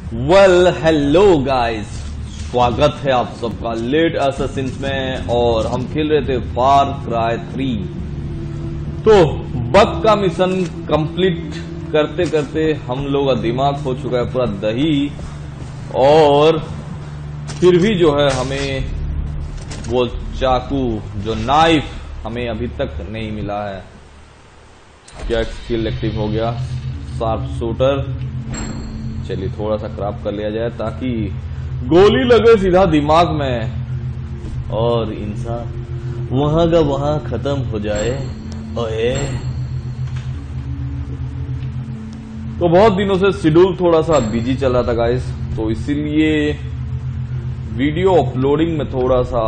Well hello guys, स्वागत है आप सबका लेट असैसिन्स में। और हम खेल रहे थे फार क्राई 3। तो बग का मिशन कंप्लीट करते करते हम लोग का दिमाग हो चुका है पूरा दही, और फिर भी जो है हमें वो चाकू जो नाइफ हमें अभी तक नहीं मिला है। क्या स्किल एक्टिव हो गया, शार्प शूटर। चलिए थोड़ा सा क्राफ्ट कर लिया जाए ताकि गोली लगे सीधा दिमाग में और इंसान वहां का वहां खत्म हो जाए। ओए तो बहुत दिनों से शेड्यूल थोड़ा सा बिजी चल रहा था गाइस, तो इसीलिए वीडियो अपलोडिंग में थोड़ा सा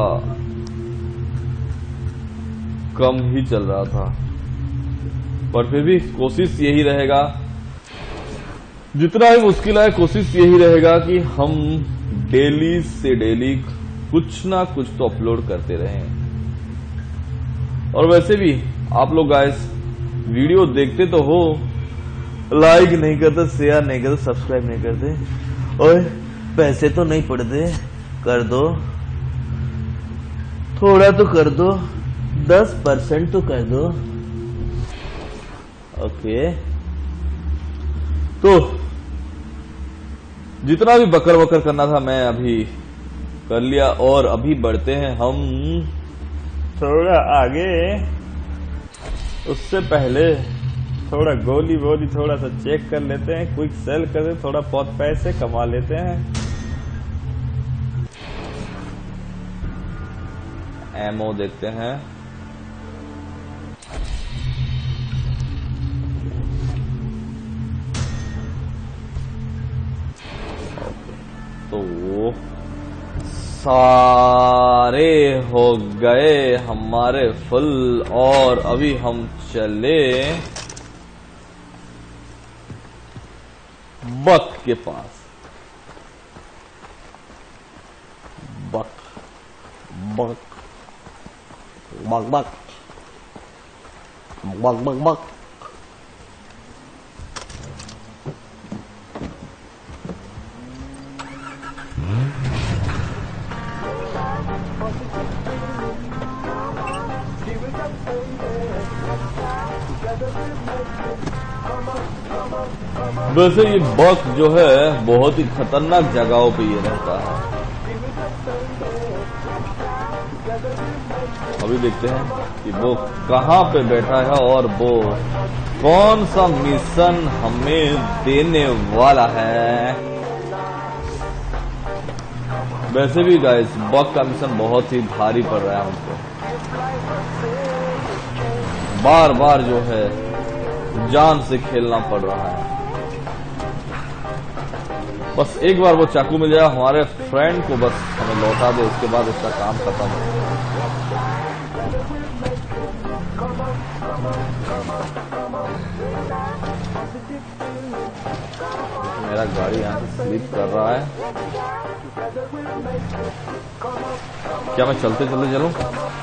कम ही चल रहा था। पर फिर भी कोशिश यही रहेगा, जितना ही मुश्किल है कोशिश यही रहेगा कि हम डेली से डेली कुछ ना कुछ तो अपलोड करते रहें। और वैसे भी आप लोग गाइस वीडियो देखते तो हो, लाइक नहीं करते, शेयर नहीं करते, सब्सक्राइब नहीं करते। और पैसे तो नहीं पड़ते, कर दो, थोड़ा तो कर दो, 10% तो कर दो। ओके, तो जितना भी बकर बकर करना था मैं अभी कर लिया। और अभी बढ़ते हैं हम थोड़ा आगे। उससे पहले थोड़ा गोली वोली थोड़ा सा चेक कर लेते हैं, क्विक सेल करते, थोड़ा बहुत पैसे कमा लेते हैं। एमओ देखते हैं। तो सारे हो गए हमारे फुल, और अभी हम चले बक के पास। बक बक बक बक बक बक बक। वैसे ये बग जो है बहुत ही खतरनाक जगहों पे ये रहता है। अभी देखते हैं कि वो कहाँ पे बैठा है और वो कौन सा मिशन हमें देने वाला है। वैसे भी गाइस बग का मिशन बहुत ही भारी पड़ रहा है हमको। बार बार जो है जान से खेलना पड़ रहा है। बस एक बार वो चाकू मिल जाए हमारे फ्रेंड को, बस हमें लौटा दे, उसके बाद उसका काम खत्म हो। मेरा गाड़ी यहाँ से स्लिप कर रहा है। क्या मैं चलते चलते चलूं?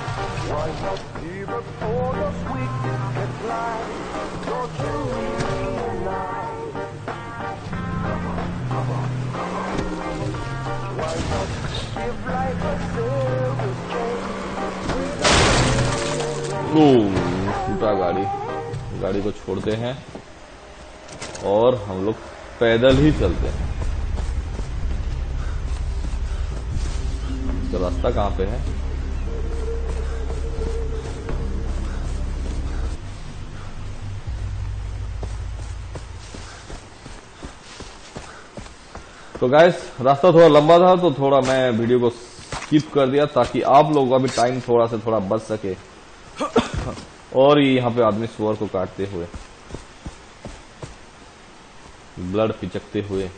टूटा गाड़ी को छोड़ते हैं और हम लोग पैदल ही चलते हैं। इसका रास्ता कहाँ पे है? तो गाइस रास्ता थोड़ा लंबा था तो थोड़ा मैं वीडियो को स्किप कर दिया ताकि आप लोगों का भी टाइम थोड़ा से थोड़ा बच सके। और ये यहाँ पे आदमी सुअर को काटते हुए, ब्लड पिचकते हुए।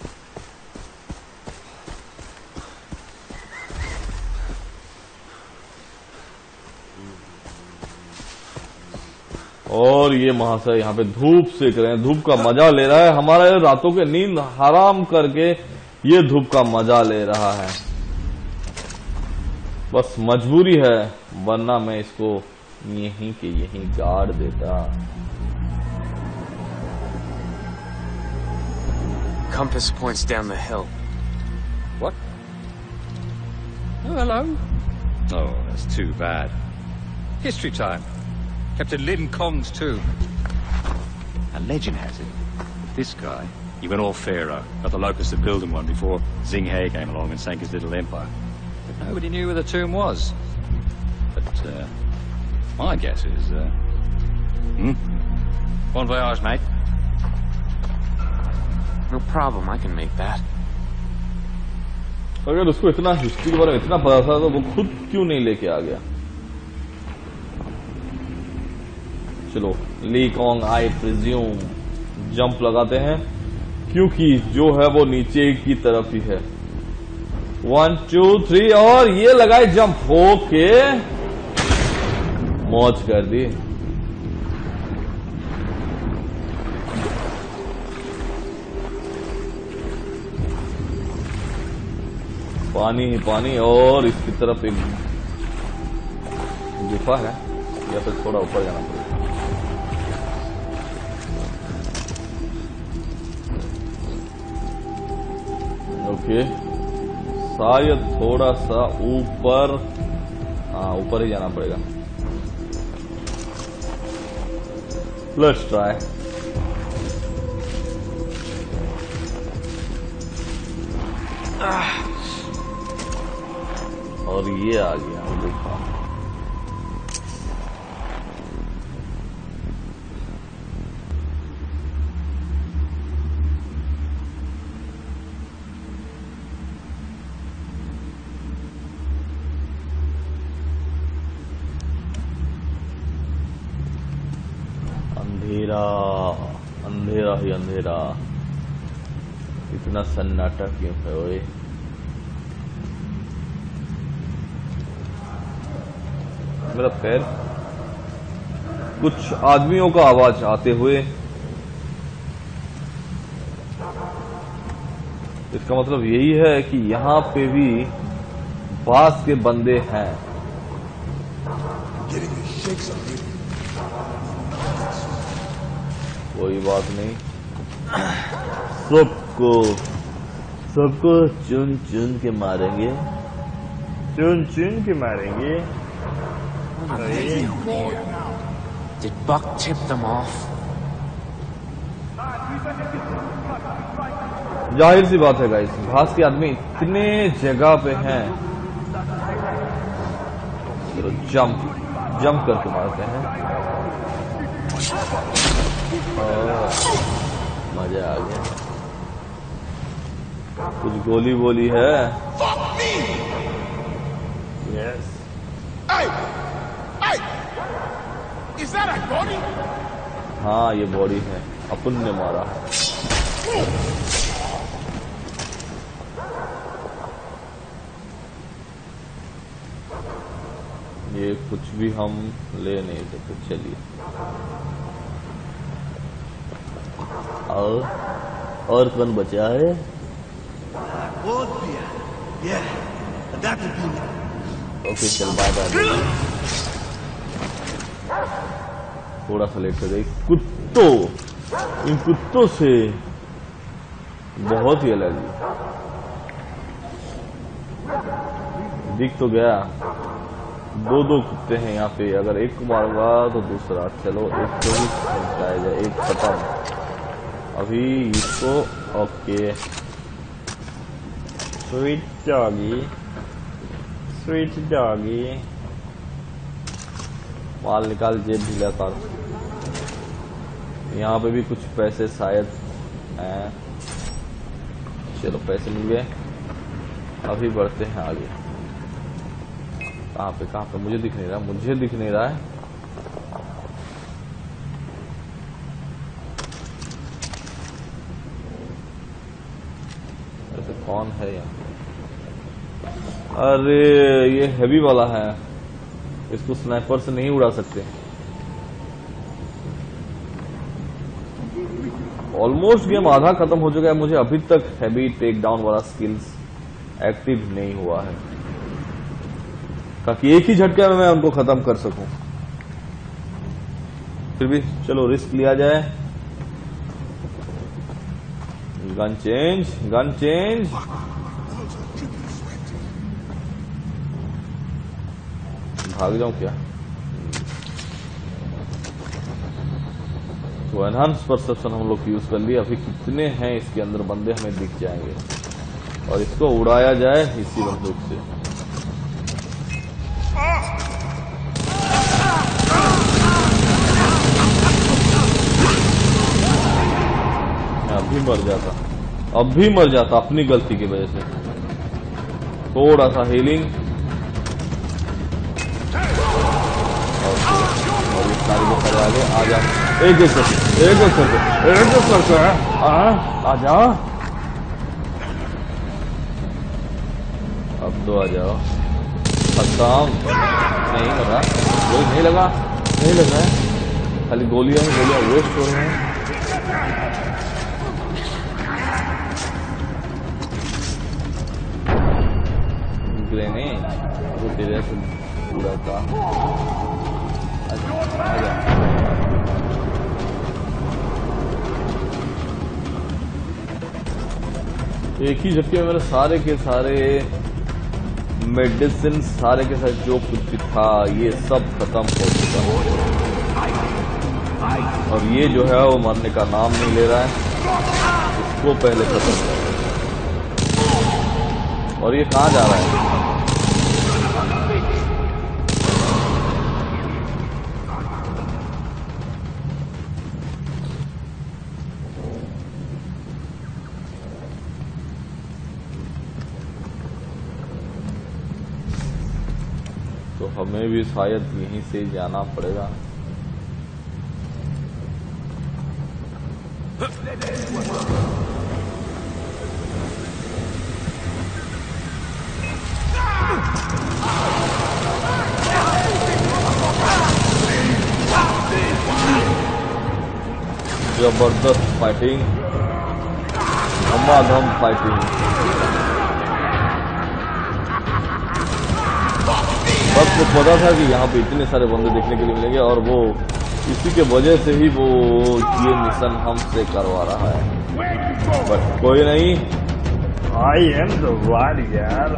और ये महाशय यहाँ पे धूप सेक रहे हैं, धूप का मजा ले रहा है। हमारा ये रातों के नींद हराम करके ये धूप का मजा ले रहा है। बस मजबूरी है, वरना मैं इसको यहीं के यहीं गाड़ देता। compass points down the hill. What? Oh, hello. Oh, that's too bad. History time. Captain Lin Kong's tomb. A legend has it. This guy, he went all pharaoh, got the locusts to build him one before Xing He came along and sank his little empire. But nobody knew where the tomb was. But, my guess is, Bon voyage, mate. No problem, I can make that. अगर उसको इतना history के बारे में इतना पता था तो वो खुद क्यों नहीं लेके आ गया? चलो ली कॉन्ग आई प्रिज्यूम जंप लगाते हैं क्योंकि जो है वो नीचे की तरफ ही है। 1 2 3 और ये लगाए जंप होके मौज कर दी। पानी ही पानी और इसकी तरफ एक गुफा है या फिर थोड़ा ऊपर जाना पड़ेगा। ओके शायद थोड़ा सा ऊपर, हाँ ऊपर ही जाना पड़ेगा। Let's try. और ये आ गया गुफा। अंधेरा अंधेरा ही अंधेरा, इतना सन्नाटा क्यों है ओए? मेरा पैर, कुछ आदमियों का आवाज आते हुए, इसका मतलब यही है कि यहां पे भी बास के बंदे हैं। कोई बात नहीं, सबको चुन चुन के मारेंगे, चुन चुन के मारेंगे। Did Buck tip them off? जाहिर सी बात है गाइस, घास के आदमी इतने जगह पे हैं, चलो जंप करके मारते हैं। मजा आ गया। कुछ गोली बोली है। Yes. Is that a body? हाँ ये बॉडी है, अपन ने मारा। ये कुछ भी हम ले नहीं सकते। चलिए और कौन बचा है? ओके चल बाय। थोड़ा सा लेट कर गई। इन कुत्तों से बहुत ही अलग दिख तो गया। दो कुत्ते हैं यहाँ पे, अगर एक को मारूंगा तो दूसरा। चलो एक को ही निपटाया जाए, एक खत्म अभी इसको। ओके स्वीट डॉगी माल निकाल, जेब ढीला कर। यहाँ पे भी कुछ पैसे शायद हैं। चलो पैसे मिल गए, अभी बढ़ते हैं आगे। कहाँ पे मुझे दिख नहीं रहा है। ऐसे कौन है यहाँ? अरे ये हैवी वाला है, इसको स्नाइपर से नहीं उड़ा सकते। ऑलमोस्ट गेम आधा खत्म हो चुका है, मुझे अभी तक हैवी टेक डाउन वाला स्किल्स एक्टिव नहीं हुआ है, ताकि एक ही झटके में मैं उनको खत्म कर सकूं। फिर भी चलो रिस्क लिया जाए। Gun change, gun change. भाग जाऊं क्या? तो एनहांस परसेप्शन हम लोग यूज कर लिया। अभी कितने हैं इसके अंदर बंदे हमें दिख जाएंगे और इसको उड़ाया जाए इसी बंदूक से। अब भी मर जाता अपनी गलती की वजह से। थोड़ा सा हीलिंग और ये सारे लोग खड़े आगे आ जा। एक एक करके आ जाओ। अब तो आ जाओ। खत्म। नहीं लगा, नहीं लगा, नहीं लगा है। खाली गोलियां वेस्ट हो रही हैं। ग्रेनेड वो तेरे से पूरा था। एक ही झटके में मेरे सारे के सारे मेडिसिन, सारे के साथ जो कुछ भी था ये सब खत्म हो चुका है। और ये जो है वो मरने का नाम नहीं ले रहा है। इसको पहले खत्म कर। और ये कहाँ जा रहा है? तो हमें भी शायद यहीं से जाना पड़ेगा। जबरदस्त फाइटिंग, धमाधम फाइटिंग। बस को पता था कि यहाँ पे इतने सारे बंदे देखने के लिए मिलेंगे और वो इसी के वजह से ही वो ये मिशन हमसे करवा रहा है। बट कोई नहीं, I am the warrior,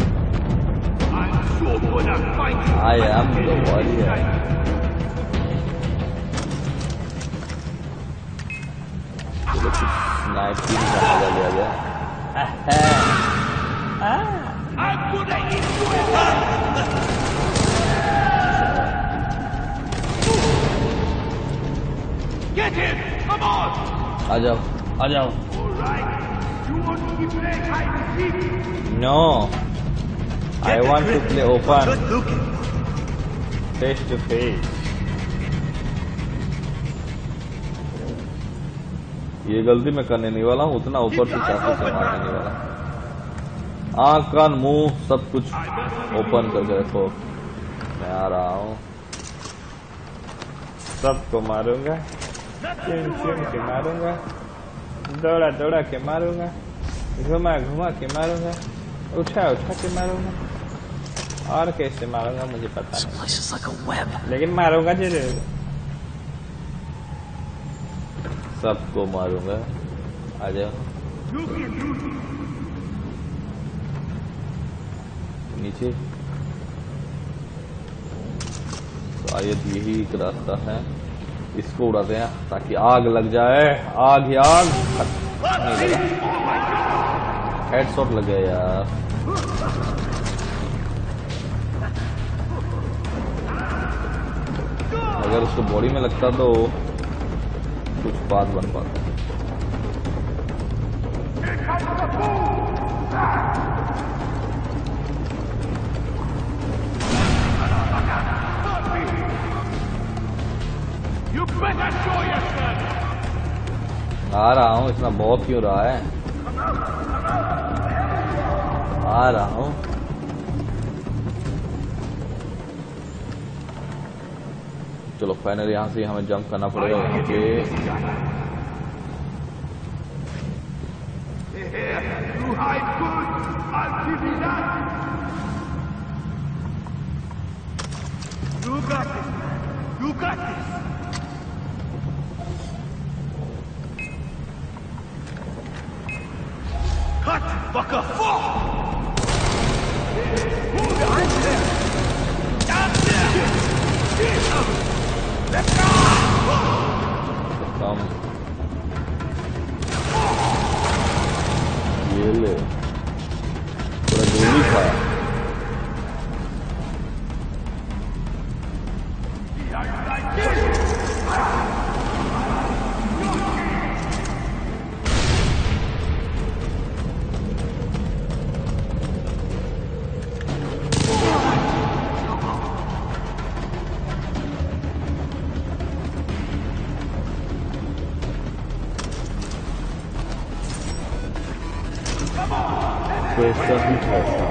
I am the warrior. Sniping का मजा लिया गया। आ जाओ, आ जाओ। No, I want to play open, face to face. ये गलती मैं करने नहीं वाला हूँ, उतना ऊपर से चाकू से मारने नहीं वाला। आँख कान मुंह सब कुछ ओपन करके रखो। मैं आ रहा हूँ, सबको मारूंगा, चुन चुन के मारूंगा, दौड़ा दौड़ा के मारूंगा, घुमा घुमा के मारूंगा, उठा उठा के मारूंगा, और कैसे मारूंगा मुझे पता नहीं, लेकिन मारूंगा जरूर। सबको मारूंगा। आ जाओ नीचे। शायद यही एक रास्ता है, इसको उड़ाते हैं ताकि आग लग जाए। आग ही आग। नहीं लगा, हेडशॉट लग गया यार। अगर उसको बॉडी में लगता तो कुछ बात बन पाता। आ रहा हूँ, इतना बहुत क्यों रहा है? आ रहा हूँ। चलो फाइनली यहाँ से हमें जंप करना पड़ेगा यहाँ पे। Cut, fucker! कम ये ले पूरा गोली खाया। पैसा ही पैसा।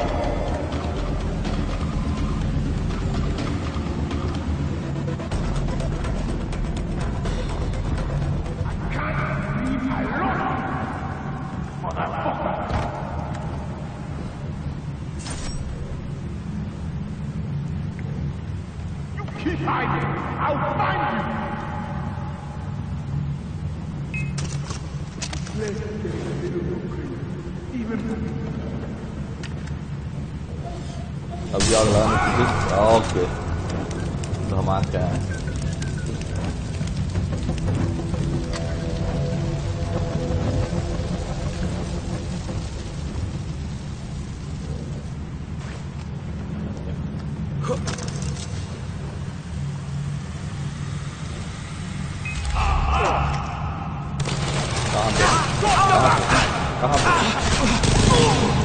You keep hiding! I'll find you! अभी आग लगाने की कोशिश। ओके धमाका है। कहाँ पे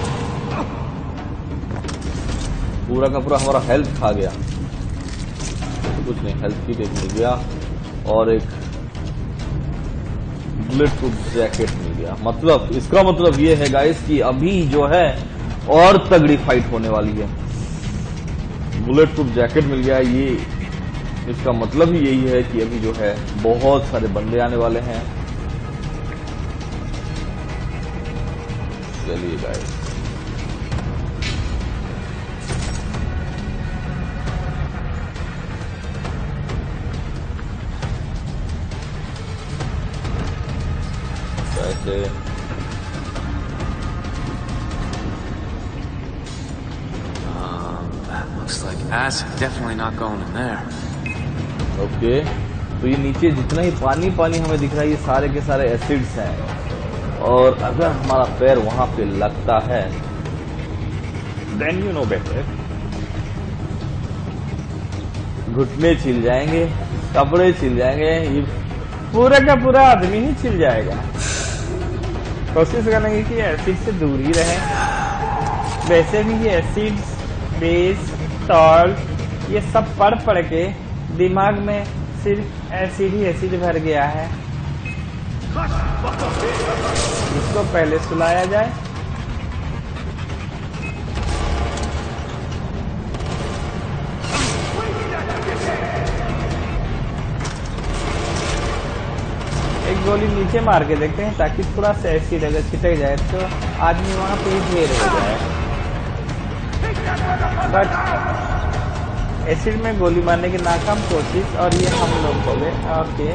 पूरा का पूरा हमारा हेल्थ खा गया। कुछ नहीं, हेल्थ की एक मिल गया और एक बुलेट प्रूफ जैकेट मिल गया। मतलब इसका मतलब ये है गाइस कि अभी जो है और तगड़ी फाइट होने वाली है। बुलेट प्रूफ जैकेट मिल गया, ये इसका मतलब ही यही है कि अभी जो है बहुत सारे बंदे आने वाले हैं। चलिए गाइस कैसे That looks like acid. Definitely not going in there. Okay तो ये नीचे जितना ही पानी पानी हमें दिख रहा है ये सारे के सारे एसिड्स हैं और अगर हमारा पैर वहां पे लगता है देन यू नो बेटर घुटने छिल जाएंगे, कपड़े छिल जाएंगे, ये पूरा का पूरा आदमी ही छिल जाएगा। कोशिश करेंगे कि एसिड से दूर ही रहे। वैसे भी ये एसिड बेस सॉल्ट ये सब पढ़ के दिमाग में सिर्फ एसिड ही एसिड भर गया है। इसको पहले सुलाया जाए। एक गोली नीचे मार के देखते हैं ताकि थोड़ा सा एसिड अगर छिटक जाए तो आदमी वहां पे ही ढेर हो जाए। बट एसिड में गोली मारने की नाकाम कोशिश और ये हम लोग हो गए। ओके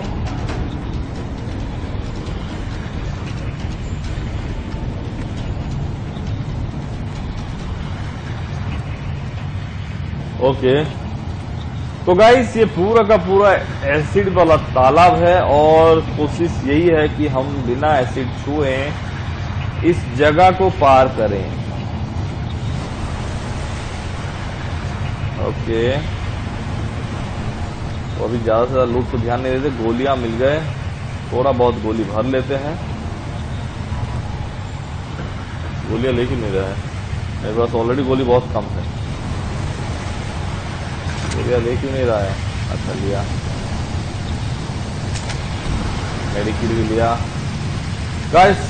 ओके तो गाइस ये पूरा का पूरा एसिड वाला तालाब है और कोशिश यही है कि हम बिना एसिड छुए इस जगह को पार करें। ओके तो अभी ज्यादा से ज्यादा लूट को ध्यान नहीं देते। गोलियां मिल गए, थोड़ा बहुत गोली भर लेते हैं। गोलियां लेके नहीं रहा है मेरे पास, ऑलरेडी गोली बहुत कम है। गोलियां लेके नहीं रहा है। अच्छा लिया, मेडिकिट भी लिया। गाइस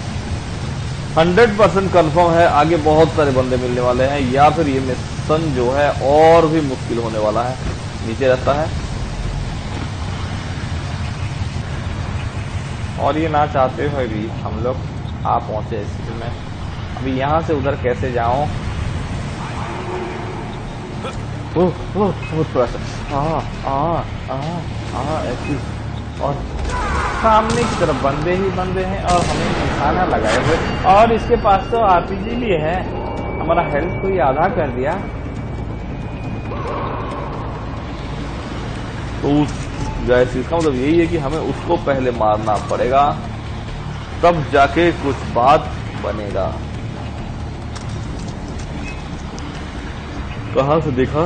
100% कंफर्म है आगे बहुत सारे बंदे मिलने वाले हैं या फिर ये मिशन जो है और भी मुश्किल होने वाला है। नीचे रास्ता है और ये ना चाहते हुए भी हम लोग आ पहुंचे इस में। अभी यहां से उधर कैसे जाऊं? थोड़ा सा ऐसी और सामने की तरफ बंदे ही बंदे हैं और हमें निशाना लगाए हुए, और इसके पास तो आरपीजी भी है। हमारा हेल्थ को ही आधा कर दिया। तो गाइस इसका मतलब यही है कि हमें उसको पहले मारना पड़ेगा, तब जाके कुछ बात बनेगा। कहां से देखा?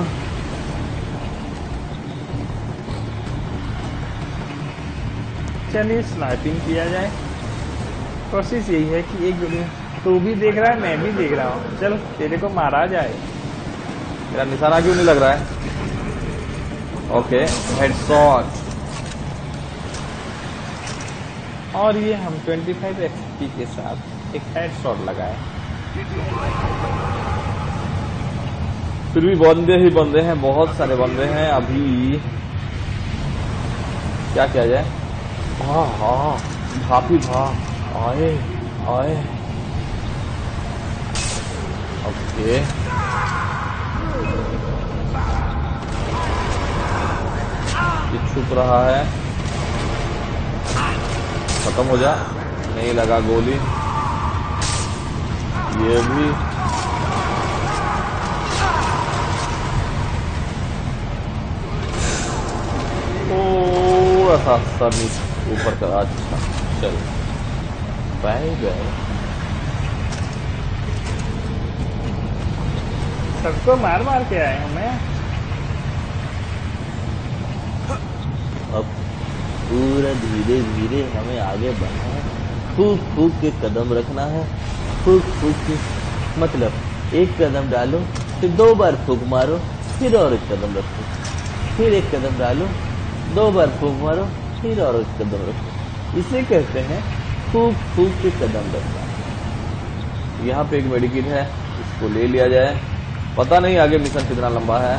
चलिए स्नाइपिंग किया जाए। कोशिश यही है कि एक गोली, तू भी देख रहा है मैं भी देख रहा हूँ, चलो तेरे को मारा जाए। मेरा निशाना क्यों नहीं लग रहा है? Okay, headshot. और ये हम 25 एक्सपी के साथ एक हेडशॉट लगाए। फिर भी बंदे ही बंदे हैं, बहुत सारे बंदे हैं। अभी क्या किया जाए? हाँ भापी भा आए आए। ओके, ये छुप रहा है, खत्म हो जा। नहीं लगा गोली। ये भी थोड़ा सा सर ऊपर का। अच्छा चलो, बाय बाय। सबको मार मार के आए हूं मैं। अब पूरा धीरे धीरे हमें आगे बढ़ना है, फूक फूक के कदम रखना है। फूक फूक के मतलब एक कदम डालो, फिर 2 बार फूक मारो, फिर और एक कदम रखो, फिर एक कदम डालो, 2 बार फूक मारो, फिर और एक कदम रखो। इसे कहते हैं फूक फूक के कदम रखना। यहाँ पे एक मेडिकिट है, इसको ले लिया जाए। पता नहीं आगे मिशन कितना लंबा है।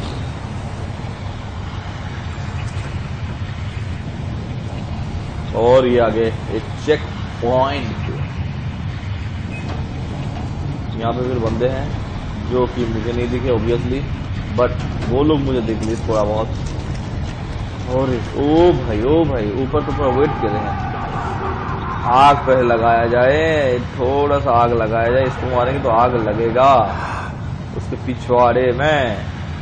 और ये आगे एक चेक पॉइंट। यहाँ पे फिर बंदे हैं जो कि मुझे नहीं दिखे ऑब्वियसली, बट वो लोग मुझे दिख लिए थोड़ा बहुत। और ओ भाई ऊपर तो पूरा वेट कर रहे हैं। आग पहले लगाया जाए, थोड़ा सा आग लगाया जाए। इसको मारेंगे तो आग लगेगा उसके पिछवाड़े में।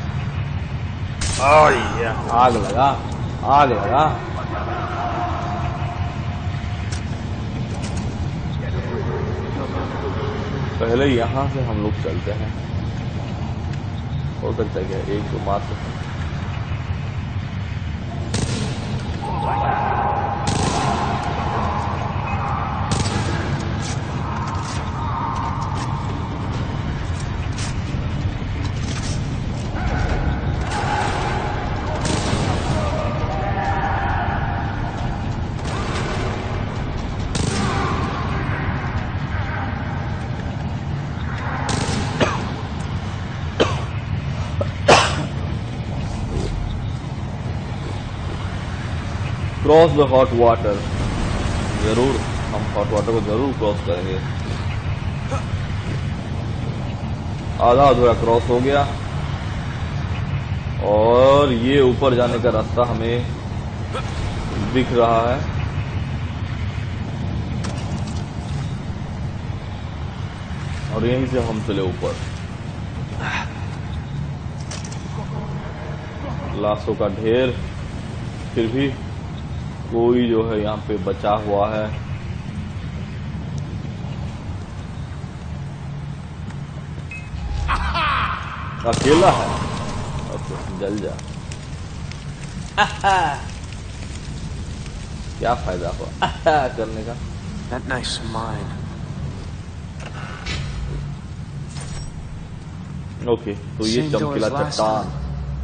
आग लगा, आग लगा। पहले यहां से हम लोग चलते हैं। हो सकता है क्या एक तो मार सकते हैं। Cross the hot water. जरूर हम हॉट वाटर को जरूर क्रॉस करेंगे। आधा अधूरा क्रॉस हो गया और ये ऊपर जाने का रास्ता हमें दिख रहा है। और यहीं से हम चले ऊपर। लाशों का ढेर, फिर भी कोई जो है यहाँ पे बचा हुआ है। अकेला है, अब जल जा। क्या फायदा हुआ करने का? That nice mine. ओके, तो ये चमकीला चट्टान।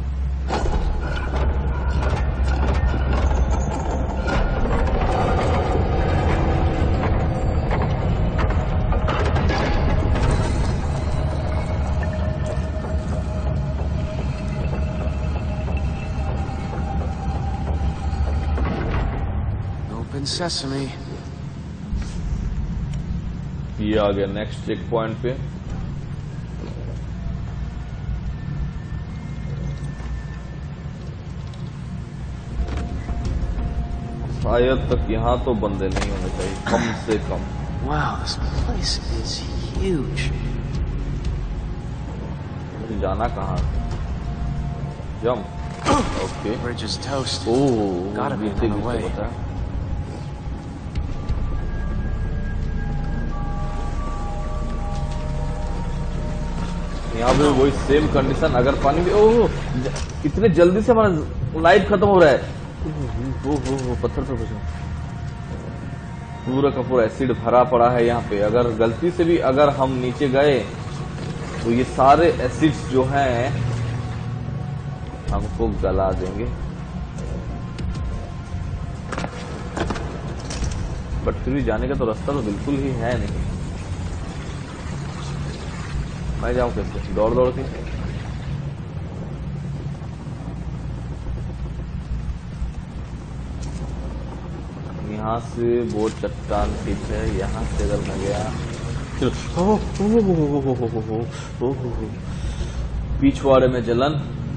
Open sesame. ये आ गया नेक्स्ट चेक पॉइंट पे। शायद तक यहाँ तो बंदे नहीं होने चाहिए कम से कम। Wow, this place is huge. मुझे जाना कहाँ? Jump. Okay. Bridge is toast. Oh, Gotta be another way. पता है। यहाँ पे वही सेम कंडीशन, अगर पानी भी ओह इतने जल्दी से हमारा लाइफ खत्म हो रहा है। पत्थर पे कुछ पूरा का पूरा एसिड भरा पड़ा है यहाँ पे। अगर गलती से भी अगर हम नीचे गए तो ये सारे एसिड्स जो हैं हमको गला देंगे। बट फिर भी जाने का तो रास्ता तो बिल्कुल ही है नहीं। मैं जाऊं कैसे? दौड़ दौड़ के? यहाँ से वो चट्टान ठीक है, यहाँ से अगर मैं गया पिछवाड़े में जलन।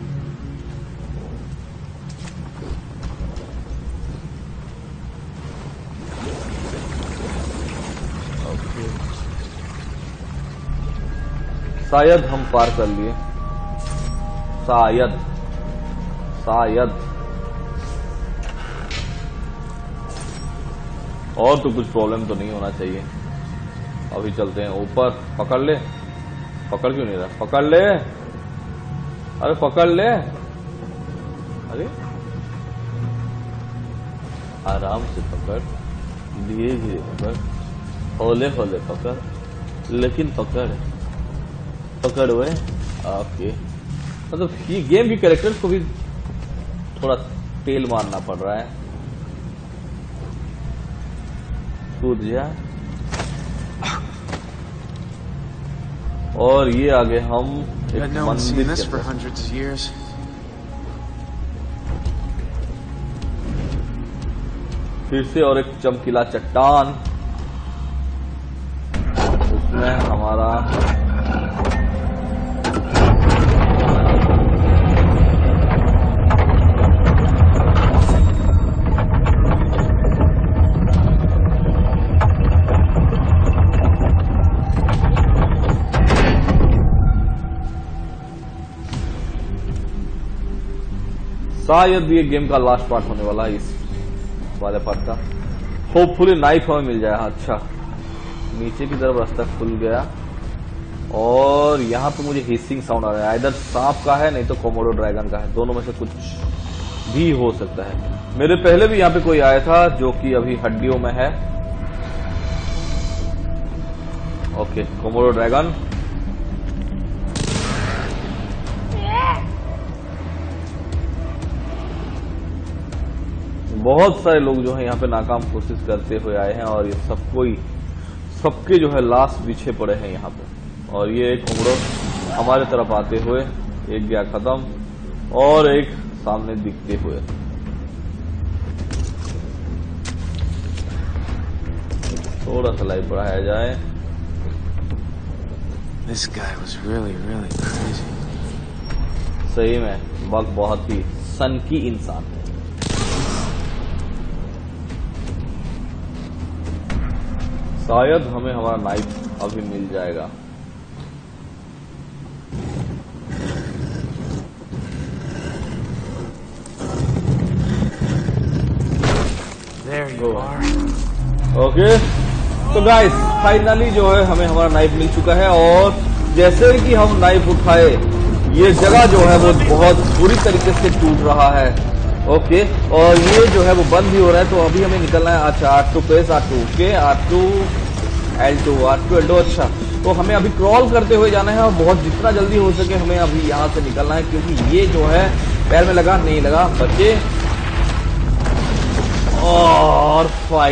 शायद हम पार कर लिए, शायद और तो कुछ प्रॉब्लम तो नहीं होना चाहिए। अभी चलते हैं ऊपर। पकड़ ले, पकड़ क्यों नहीं रहा? पकड़ ले, अरे पकड़ ले, अरे आराम से पकड़, धीरे धीरे पकड़, हौले हौले पकड़, लेकिन पकड़ हुए। ओके, मतलब ये गेम की कैरेक्टर्स को भी थोड़ा तेल मारना पड़ रहा है। कूद जा। और ये आगे हम एक मंदिर के फिर से और एक चमकीला चट्टान, उसमें हमारा शायद ये गेम का लास्ट पार्ट होने वाला है, इस वाले पार्ट का। होपफुली नाइफ हमें मिल जाए। अच्छा, नीचे की तरफ रास्ता खुल गया और यहाँ पे मुझे हिसिंग साउंड आ रहा है। इधर सांप का है, नहीं तो कोमोडो ड्रैगन का है, दोनों में से कुछ भी हो सकता है। मेरे पहले भी यहाँ पे कोई आया था जो कि अभी हड्डियों में है। Okay, Komodo dragon. बहुत सारे लोग जो है यहाँ पे नाकाम कोशिश करते हुए आए हैं और ये सबके जो है लाश बिछे पड़े हैं यहाँ पे। और ये एक कोमोडो हमारे तरफ आते हुए, एक गया खत्म और एक सामने दिखते हुए। थोड़ा सा लाइफ बढ़ाया जाए। This guy was really crazy. सही में बग बहुत ही सनकी इंसान है। शायद हमें हमारा नाइफ अभी मिल जाएगा। There you are. ओके, तो गाइस फाइनली जो है हमें हमारा नाइफ मिल चुका है। और जैसे कि हम नाइफ उठाए, ये जगह जो है वो बहुत बुरी तरीके से टूट रहा है। ओके, और ये जो है वो बंद भी हो रहा है। तो अभी हमें निकलना है। अच्छा, R2 प्रेस, R2 के R2 L2 R2 L2। अच्छा, तो हमें अभी क्रॉल करते हुए जाना है और बहुत जितना जल्दी हो सके हमें अभी यहाँ से निकलना है, क्योंकि ये जो है पैर में लगा नहीं लगा बच्चे। और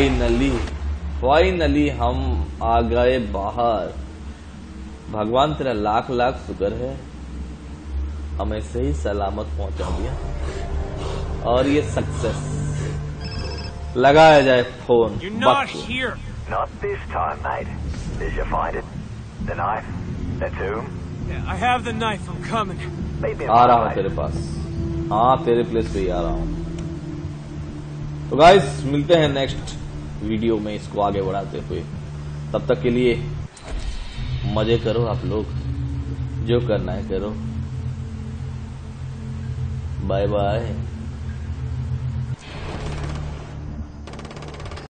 फाइनली हम आ गए बाहर। भगवान तेरा लाख लाख शुक्र है, हमें सही सलामत पहुंचा दिया। और ये सक्सेस। लगाया जाए phone. Not this time, mate. Did you find it? The knife? The tomb? Yeah, I have the knife. I'm coming. Leave me आ रहा alone, हूँ mate. तेरे पास। हाँ, तेरे प्लेस पे ही आ रहा हूँ। तो गाइस मिलते हैं नेक्स्ट वीडियो में इसको आगे बढ़ाते हुए। तब तक के लिए मजे करो आप लोग, जो करना है करो। Bye bye.